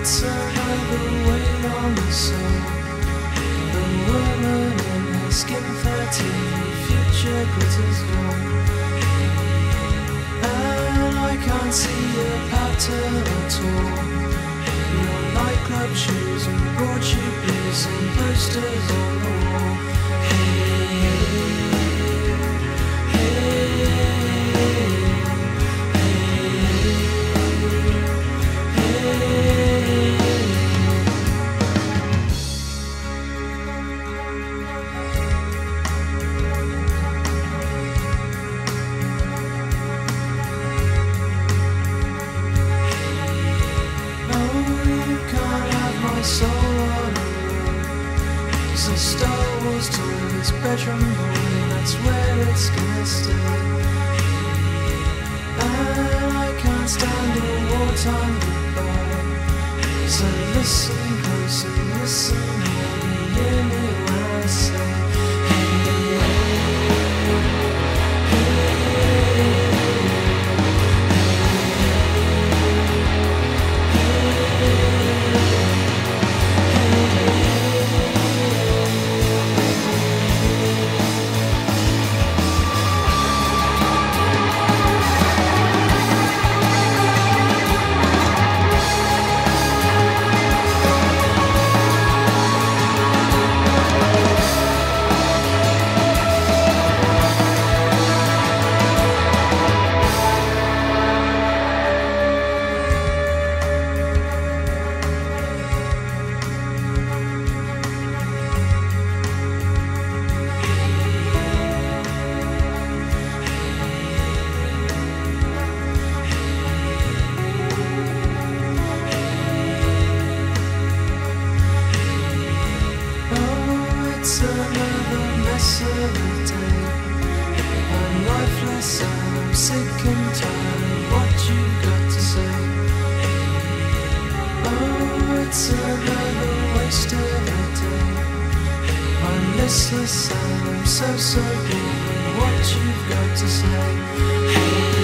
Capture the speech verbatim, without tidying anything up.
it's another weight on the soul. The woman in her skin thirteen, future glitters gold. And I can't see a pattern at all. Your nightclub shoes and broadsheet blues and posters on the wall. Soul on a roll. It's a Star Wars toilet's bedroom boy, that's where it's gonna stay. And I can't stand a wartime goodbye. So listen close and listen, maybe hear me when I say, I'm lifeless and I'm sick and tired of what you've got to say. Oh, it's another wasted day. I'm listless and I'm so, so bored of what you've got to say.